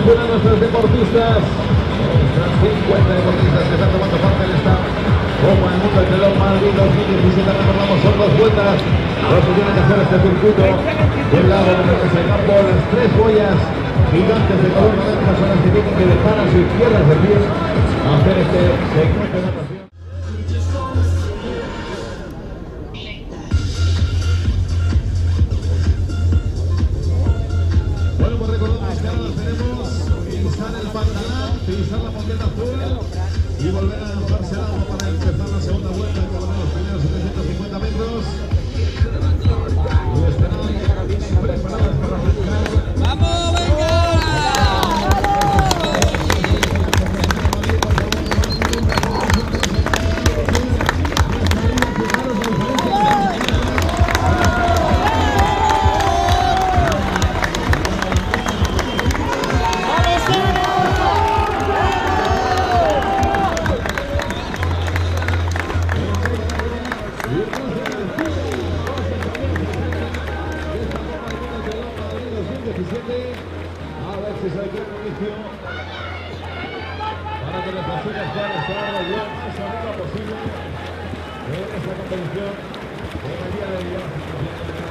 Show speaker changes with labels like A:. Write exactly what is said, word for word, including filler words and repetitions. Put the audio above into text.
A: a nuestros deportistas, nuestras cincuenta deportistas que están tomando parte en esta Copa del Mundo entre los Madrid dos mil diecisiete. Recordamos, son dos vueltas los que tienen que hacer este circuito del lado de lo que es el campo. Las tres boyas gigantes de color naranja son las que tienen que dejar a su izquierda de pie a hacer este segmento de natación. Bueno, pues recordamos que ahora tenemos pisar el pantalón, pisar la moqueta azul y volver a lanzarse el agua para empezar la segunda vuelta, que va a los primeros setecientos cincuenta metros. Y estarán preparadas para arrancar.
B: ¡Vamos, venga!
A: A ver si se quiere un inicio para que nuestras chicas puedan estar lo más arriba posible en esta competición en el día de hoy.